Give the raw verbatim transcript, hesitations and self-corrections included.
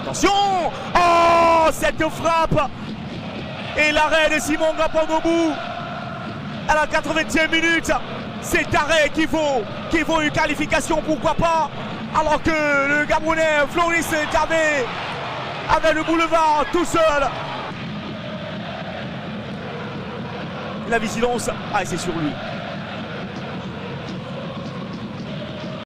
Attention! Oh, cette frappe! Et l'arrêt de Simon Ngapongobou à la quatre-vingtième minute. Cet arrêt qui vaut, qui vaut une qualification, pourquoi pas? Alors que le Gabonais Floris Diabé avait le boulevard tout seul. La vigilance, ah, c'est sur lui.